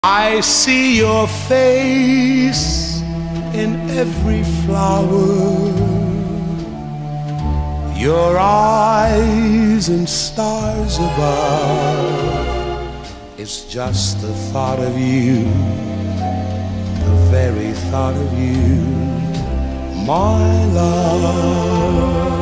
I see your face in every flower, your eyes and stars above. It's just the thought of you, the very thought of you, my love.